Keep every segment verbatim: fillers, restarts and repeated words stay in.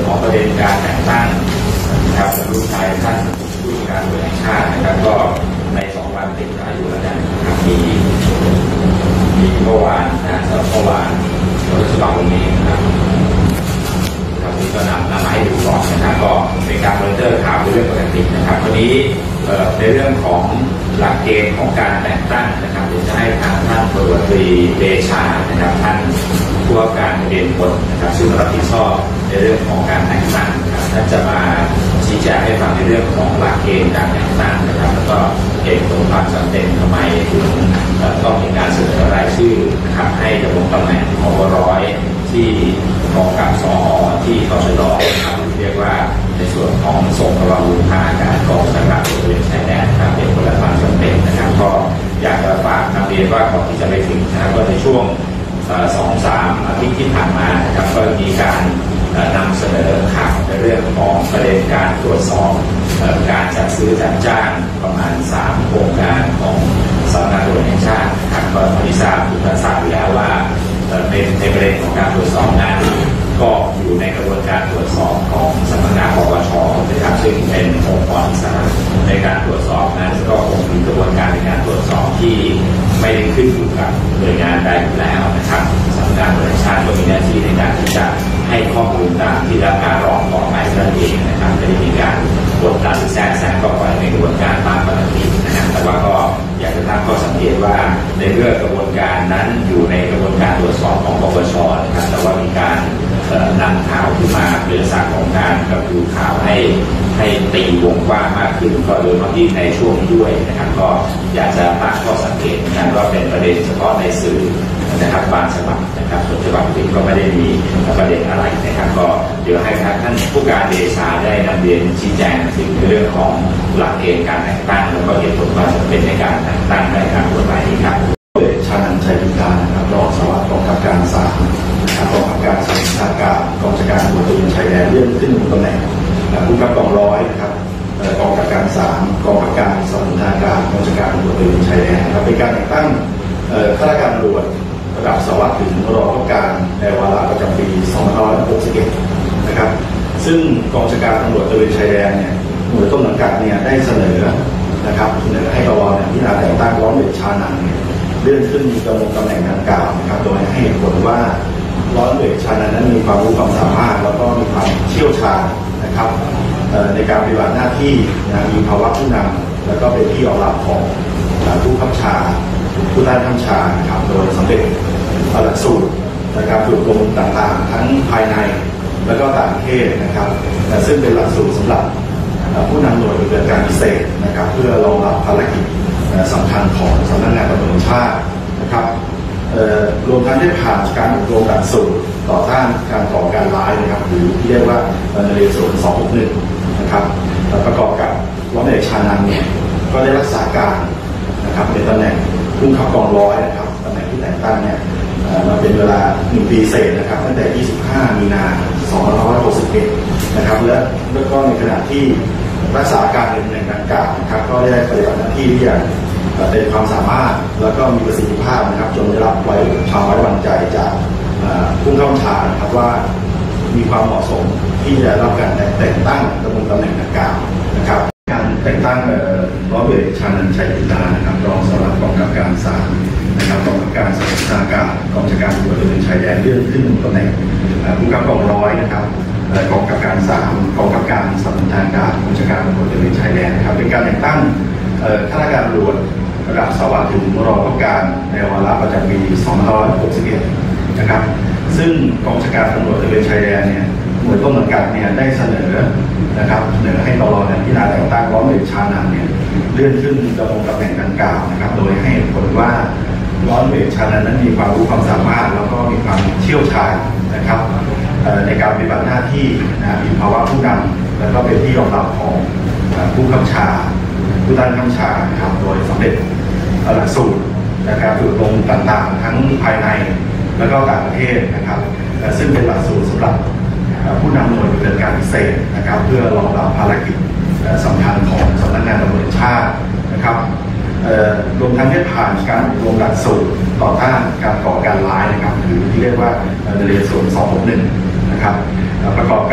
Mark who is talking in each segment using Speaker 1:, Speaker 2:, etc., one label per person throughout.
Speaker 1: ของประเด็นการแต่งตั้งนะครับลูกชายท่านผู้ว่าการตำรวจแห่งชาตินะครับก็ในสองวันติดอายุแล้วนะครับมีมีเมื่อวานนะสำหรับเมื่อวานรัฐบาลวันนี้นะครับครับนี่ก็นำนำมาให้ดูก่อนนะครับก็เป็นการมอนิเตอร์ข่าวในเรื่องปกตินะครับวันนี้ในเรื่องของหลักเกณฑ์ของการแต่งตั้งนะครับเดี๋ยวจะให้ทางท่านพลตรีเดชานะครับท่านผู้ว่าการเรียนคนนะครับซึ่งรับผิดชอบในเรื่องของการแต่งตั้งนะครับท่านจะมาชี้แจงให้ฟังในเรื่องของหลักเกณฑ์การแต่งตั้งนะครับแล้วก็เหตุผลความจำเป็นทำไมถึงต้องมีการเสนอรายชื่อนะครับให้ดำรงตำแหน่งผบ.ร้อยที่กองกับสอที่กชดนะครับเรียกว่าในส่วนของส่งกำลังบุญทางอากาศกองสกัดบริเวณชายแดนนะครับเป็นคนละความจำเป็นนะครับก็อยากจะฝากนำเรียนว่าก่อนที่จะไปถึงนะครับก็ในช่วงสองสามอาทิตย์ที่ผ่านมานะครับก็มีการนำเสนอข่าวในเรื่องของประเด็นการตรวจสอบการจัดซื้อจัดจ้างประมาณสามโครงการของสำนักงานตำรวจแห่งชาตินะครับก็ที่ทราบทุกท่านทราบอยู่แล้วว่าในในประเด็นของการตรวจสอบนั้นก็อยู่ในกระบวนการตรวจสอบของสำนักงานปปช.นะครับซึ่งเป็นองค์กรอิสระในการตรวจสอบนั้นก็คงมีกระบวนการในการตรวจสอบที่ไม่ได้ขึ้นอยู่กับหน่วยงานใดอยู่แล้วนะครับสำนักงานตำรวจแห่งชาติก็มีหน้าที่ในการที่จะให้ข้อมูลตามที่ได้รับการร้องขอไปนั่นเองนะครับไม่ได้มีการกดดันแทรกแซงก็ปล่อยในกระบวนการตามปกตินะครับแต่ว่าก็อยากจะตั้งข้อสังเกตว่าในเรื่องกระบวนการนั้นอยู่ในกระบวนการตรวจสอบของปปช.นะครับแต่ว่ามีการนำข่าวขึ้นมาเป็นลักษณะของการกระพือข่าวให้ให้ตีวงกว้างมากขึ้นก็โดยเฉพาะที่ในช่วงนี้ด้วยนะครับก็อยากจะตั้งข้อสังเกตนะว่าเป็นประเด็นเฉพาะในสื่อนะครับบางฉบับนะครับส่วนฉบับอื่นก็ไม่ได้มีประเด็นอะไรนะครับก็เดี๋ยวให้ท่านผู้การเดชาได้นำเรียนชี้แจงถึงเรื่องของหลักเกณฑ์การแต่งตั้งแล้วก็เหตุผลความจำเป็นในการแต่งตั้งในการกฎหมายนี้ครับ
Speaker 2: ชานันท์ ชัยพิการนะครับรองสารวัตรกองกำกับการสามกองกำกับการสำนักงานกองจัดการตำรวจตระเวนชายแดนเลื่อนขึ้นตำแหน่งผู้กำกับกองร้อยนะครับกองกำกับการสามกองกำกับการสำนักงานกองจัดการตำรวจตระเวนชายแดนนะครับเป็นการแต่งตั้งข้าราชการตำรวจระดับสารวัตรถึงรองผู้การในวาระประจำปีสองพันห้าร้อยหกสิบเอ็ดนะครับซึ่งกองจัดการตำรวจตระเวนชายแดนเนี่ยหน่วยต้นสังกัดเนี่ยได้เสนอนะครับเสนอให้ตลอดพิจารณาแต่งตั้งร้อยเวชชานันท์เลื่อนขึ้นดำรงตำแหน่งดังกล่าวนะครับโดยให้เหตุผลว่าร้อยเวชชานันท์นั้นมีความรู้ความสามารถแล้วก็มีความเชี่ยวชาญนะครับในการปฏิบัติหน้าที่นะมีภาวะผู้นำแล้วก็เป็นที่ยอมรับของผู้บังคับบัญชาผู้ใต้บังคับบัญชาครับโดยสำเร็จหลักสูตรในการฝึกอบรมต่างๆทั้งภายในและก็ต่างประเทศนะครับซึ่งเป็นหลักสูตรสำหรับผู้นำหน่วยปฏิบัติการพิเศษนะครับเพื่อรองรับภารกิจสำคัญของสำนักงานตำรวจแห่งชาตินะครับรวมทั้งได้ผ่านการอบรมหลักสูตรต่อต้านการก่อการร้ายนะครับหรือที่เรียกว่านเรศวรสองหกหนึ่งนะครับประกอบกับร้อยเอกชานันท์เนี่ยก็ได้รักษาการนะครับในตำแหน่งผู้บังคับกองร้อยนะครับตำแหน่งที่แต่งตั้งเนี่ยมาเป็นเวลาหนึ่งปีเศษนะครับตั้งแต่ยี่สิบห้ามีนาสองพันห้าร้อยหกสิบเอ็ดนะครับและแล้วก็ในขณะที่รักษาการในตำแหน่งดังกล่าวนะครับก็ได้ปฏิบัติหน้าที่ที่อย่างเต็มความสามารถแล้วก็มีประสิทธิภาพนะครับจนได้รับไว้ความไว้วางใจจากผู้เข้าชานะครับว่ามีความเหมาะสมที่จะรับการแต่งตั้งดำรงตำแหน่งดังกล่าวนะครับการแต่งตั้งร้อยเวชชานันท์ ชัยพิการนะครับรองสารวัตรกองกำกับการสามนะครับกองกำกับการสำนักงานกองจัดการตำรวจตระเวนชายแดนเลื่อนขึ้นตำแหน่งผู้กำกับกองร้อยนะครับกองกำกับการสามกองกำกับการสำนักงานกองจัดการตำรวจตระเวนชายแดนนะครับเป็นการแต่งตั้งข้าราชการตำรวจระดับสารวัตรถึงรองผู้การในวาระประจำปีสองพันห้าร้อยหกสิบเอ็ดนะครับซึ่งกองจัดการตำรวจตระเวนชายแดนเนี่ยหน่วยต้นสังกัดเนี่ยได้เสนอนะครับเสนอให้ตลอดพิจารณาแต่งตั้งร้อยเวชชานันท์เนี่ยเลื่อนขึ้นดำรงตำแหน่งดังกล่าวนะครับโดยให้ผลว่าร้อยเวชชานันท์นั้นมีความรู้ความสามารถแล้วก็มีความเชี่ยวชาญนะครับในการปฏิบัติหน้าที่นะมีภาวะผู้นำแล้วก็เป็นที่ยอมรับของผู้บังคับบัญชาผู้ใต้บังคับบัญชานะครับโดยสำเร็จหลักสูตรในการฝึกอบรมต่างๆทั้งภายในและก็ต่างประเทศนะครับซึ่งเป็นหลักสูตรสำหรับผู้นำหน่วยปฏิบัติการพิเศษนะครับเพื่อรองรับภารกิจสำคัญของสำนักงานตำรวจแห่งชาตินะครับรวมทั้งได้ผ่านการอบรมหลักสูตรต่อต้านการก่อการร้ายนะครับหรือที่เรียกว่านเรศวรสองหกหนึ่งนะครับประกอบกับ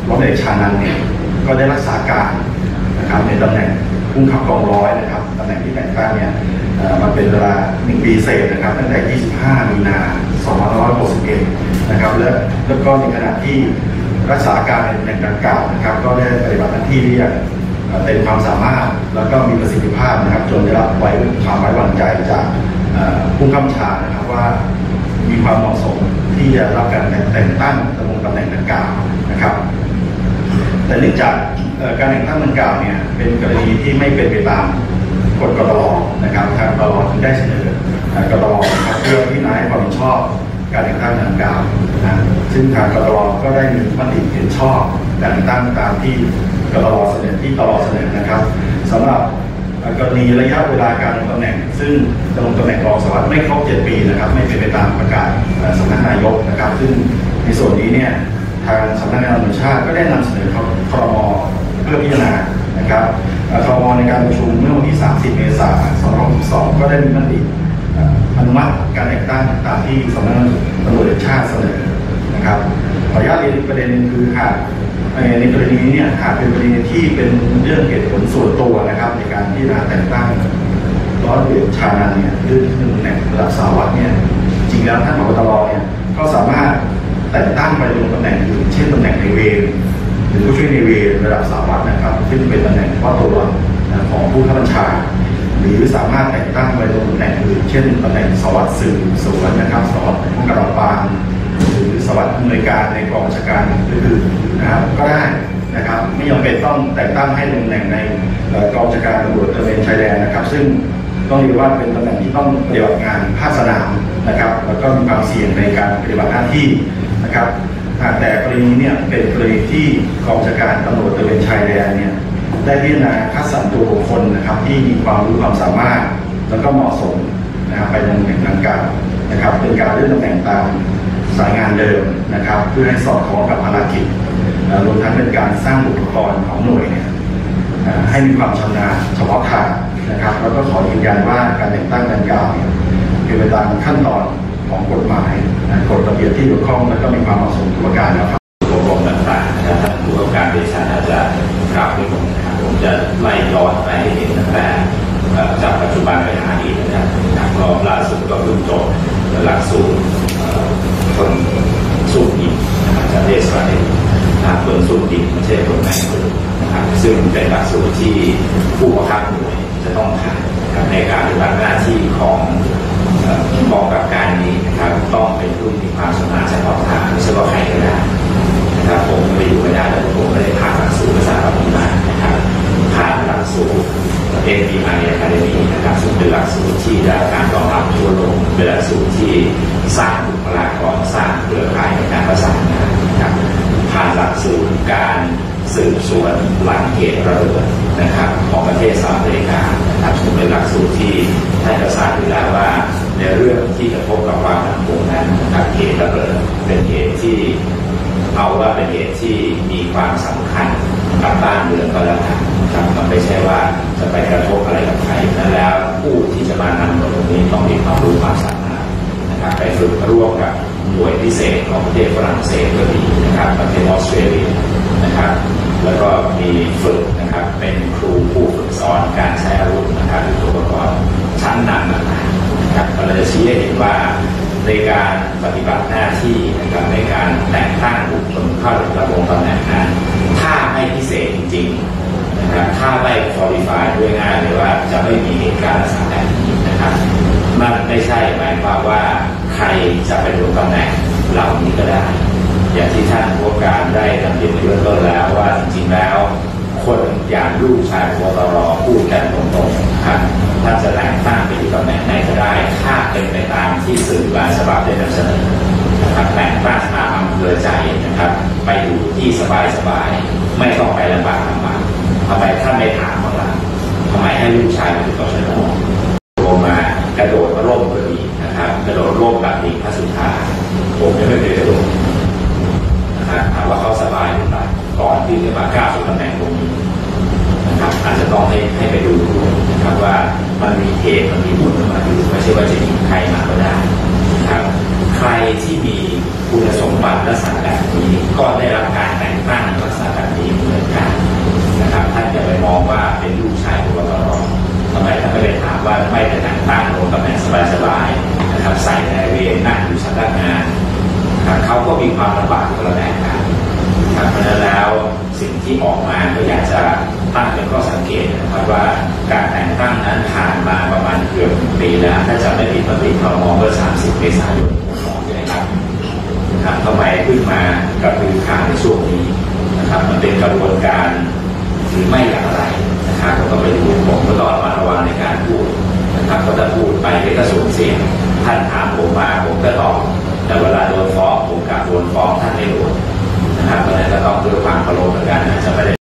Speaker 2: ร้อยเอกชานันท์เนี่ยก็ได้รักษาการนะครับในตำแหน่งผู้บังคับกองร้อยนะครับตำแหน่งที่แต่งตั้งเนี่ยมาเป็นเวลาหนึ่งปีเศษนะครับตั้งแต่ยี่สิบห้ามีนาสองพันห้าร้อยหกสิบเอ็ดนะครับและแล้วก็ในขณะที่รักษาการในตำแหน่งดังกล่าวนะครับก็ได้ปฏิบัติหน้าที่ได้อย่างเต็มความสามารถแล้วก็มีประสิทธิภาพนะครับจนได้รับไว้ความไว้วางใจจากผู้กำกับชานะครับว่ามีความเหมาะสมที่จะรับการแต่งตั้งดำรงตำแหน่งดังกล่าวนะครับแต่เนื่องจากการแต่งตั้งดังกล่าวเนี่ยเป็นกรณีที่ไม่เป็นไปตามกฎกตรนะครับทางกตรถึงได้เสนอกตรนะครับเพื่อพิจารณาให้ความเห็นชอบการแต่งตั้งดังกล่าวนะซึ่งทางกตรก็ได้มีมติเห็นชอบการแต่งตั้งตามที่กตรเสนอที่ตรเสนอนะครับสำหรับกรณีระยะเวลาการดำรงตำแหน่งซึ่งดำรงตำแหน่งรองสารวัตรไม่ครบเจ็ดปีนะครับไม่เป็นไปตามประกาศสำนักนายกนะครับซึ่งในส่วนนี้เนี่ยทางสำนักงานตำรวจชาติก็ได้นำเสนอครม.เพื่อพิจารณานะครับครม.ในการประชุมเมื่อวันที่สามสิบเมษายนสองพันสิบสองก็ได้มีมติอนุมัติการแต่งตั้งตามที่สำนักงานตำรวจแห่งชาติเสนอนะครับขออนุญาตเรียนประเด็นคือหากในกรณีนี้เนี่ยหากเป็นกรณีที่เป็นเรื่องเหตุผลส่วนตัวนะครับในการที่จะแต่งตั้งร้อยเอกชานันท์เนี่ยเรื่องตำแหน่งระดับสารวัตรเนี่ยจริงแล้วท่านผบ.ตรเนี่ยก็สามารถแต่งตั้งไปลงตำแหน่งอื่นเช่นตำแหน่งในเวรหรือผู้ช่วยในเวรระดับสารวัตรนะครับซึ่งเป็นตำแหน่งเฉพาะตัวของผู้บัญชาหรือสามารถแต่งตั้งไปลงตำแหน่งอื่นเช่นตำแหน่งสารวัตรสืบสวนนะครับสารวัตรป้องกันปราบปรามหรือสารวัตรอำนวยการในกองบัญชาการอื่นๆนะครับก็ได้นะครับไม่จำเป็นต้องแต่งตั้งให้ลงตำแหน่งในกองบัญชาการตำรวจตระเวนชายแดนนะครับซึ่งต้องเรียกว่าเป็นตำแหน่งที่ต้องปฏิบัติงานภาคสนามนะครับแล้วก็มีความเสี่ยงในการปฏิบัติหน้าที่นะครับแต่กรณีเนี่ยเป็นกรณีที่กองบัญชาการตำรวจตระเวนชายแดนเนี่ยได้พิจารณาคัดสรรตัวบุคคลนะครับที่มีความรู้ความสามารถแล้วก็เหมาะสมนะครับไปลงตำแหน่งดังกล่าวนะครับเป็นการเลื่อนตำแหน่งตามสายงานเดิมนะครับเพื่อให้สอดคล้องกับภารกิจรวมทั้งเป็นการสร้างอุปกรณ์ของหน่วยเนี่ยให้มีความชำนาญเฉพาะทางนะครับแล้วก็ขอยืนยันว่าการแต่งตั้งดังกล่าวเนี่ยเป็นไปตามขั้นตอนของกฎหมายกฎระเบียบที่เกี่ยวข้องและก็มีความเหมาะสมทุกประการนะครับ
Speaker 1: อบรมต่างๆนะครับท่านผู้ว่าการเดชาอาจจะกล่าวให้ผมนะครับผมจะไล่ย้อนไปให้เห็นตั้งแต่จากปัจจุบันไปหาอดีตนะครับรอบล่าสุดก็เพิ่งจบหลักสูตรคนสู้ดิบนะครับจากอิสราเอลนะครับคนสู้ดิบไม่ใช่คนแม่งเลยนะครับซึ่งเป็นหลักสูตรที่ผู้บังคับหน่วยจะต้องผ่านในการปฏิบัติหน้าที่ของกองกับการนี้นะครับต้องเป็นผู้มีความชำนาญเฉพาะทางไม่ใช่ว่าใครก็ได้นะครับผมไม่อยู่ไม่ได้แต่ผมไม่ได้ผ่านหลักสูตรภาษาอังกฤษมานะครับผ่านหลักสูตร เอ็น บี ไอ Academy นะครับซึ่งเป็นหลักสูตรที่ได้การรองรับทั่วโลกเป็นหลักสูตรที่สร้างบุคลากรสร้างเครือข่ายในการประสานงานนะครับผ่านหลักสูตรการสืบสวนหลังเหตุระเบิดนะครับของประเทศสหรัฐอเมริกานะครับซึ่งเป็นหลักสูตรที่ให้ประสานอยู่แล้วว่าในเรื่องที่จะพบกับความมั่นคงนั้นนะครับเหตุระเบิดเป็นเหตุที่เอาว่าเป็นเหตุที่มีความสำคัญกับบ้านเมืองก็แล้วกันครับมันไม่ใช่ว่าจะไปกระทบอะไรกับใครแล้วผู้ที่จะมานำตรงนี้ต้องมีความรู้ความสามารถนะครับไปฝึกร่วมกับหน่วยพิเศษของประเทศฝรั่งเศสก็ดีนะครับประเทศออสเตรเลียนะครับแล้วก็มีฝึกนะครับเป็นครูผู้ฝึกสอนการใช้อาวุธนะครับอุปกรณ์ชั้นนำนะครับเราจะชี้ให้เห็นว่าในการปฏิบัติหน้าที่นะครับในการแต่งตั้งบุคคลเข้าดำรงตำแหน่งนั้นถ้าไม่พิเศษจริงๆนะครับถ้าไม่คุริฟายด้วยง่ายเลยว่าจะไม่มีเหตุการณ์ลักษณะแบบนี้นะครับนั่นไม่ใช่หมายความว่าใครจะไปดำรงตำแหน่งเหล่านี้ก็ได้อย่างที่ท่านผู้ว่าการได้นำเรียนไปเบื้องต้นแล้วว่าจริงๆแล้วคนอย่างลูกชายพบตรพูดกันตรงๆครับท่านจะแต่งตั้งไปอยู่ตำแหน่งไหนก็ได้ถ้าเป็นไปตามที่สื่อหลายฉบับได้นำเสนอนะครับแต่งตั้งตามอำเภอใจนะครับไปอยู่ที่สบายๆไม่ต้องไปลำบากลำบากทำไมท่านไม่ถามบ้างล่ะทำไมให้ลูกชายไปอยู่ต่อชะโนลงมากระโดดมาร่มพอดีนะครับกระโดดร่มแบบนี้พระสุธาผมยังไม่เคยกระโดดนะครับถามว่าเขาสบายหรือเปล่าก่อนที่จะมาก้าวสู่ตำแหน่งตรงนี้นะครับอาจจะต้องให้ให้ไปดูด้วยนะครับว่ามันมีเหตุมันมีผลมาอยู่ไม่ใช่ว่าจะยิงใครมาก็ได้นะครับใครที่มีคุณสมบัติลักษณะแบบนี้ก็ได้รับการแต่งตั้งลักษไม่ไปแต่งตั้งลงตำแหน่งสบายๆนะครับใส่ในเวรนั่งอยู่สำนักงานนะครับเขาก็มีความลำบากคนละแบบกันนะครับเพราะฉะนั้นแล้วสิ่งที่ออกมาก็อยากจะตั้งเป็นข้อสังเกตนะครับว่าการแต่งตั้งนั้นผ่านมาประมาณเกือบปีแล้วถ้าจะไม่ผิดมติครม.เมื่อสามสิบเมษายนใช่ไหมครับนะครับทำไมเพิ่งมากระพือข่าวในช่วงนี้นะครับมันเป็นกระบวนการหรือไม่อย่างไรนะครับก็ต้องไปดูผมก็ต้องระมัดระวังในการพูดนะครับก็จะพูดไปก็สูญเสียงท่านถามผมมาผมก็ตอบแต่เวลาโดนฟ้องผมกลับโดนฟ้องท่านไม่โดนนะครับเพราะฉะนั้นก็ต้องด้วยความเคารพเหมือนกันนะจะไม่ได้